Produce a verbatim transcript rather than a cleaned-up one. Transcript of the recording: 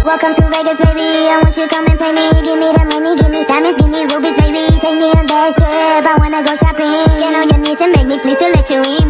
Welcome to Vegas, baby. I want you to come and pay me. Give me the money, give me diamonds, give me rubies, baby. Take me on that trip, I wanna go shopping. Get on your knees and beg me please to let you in.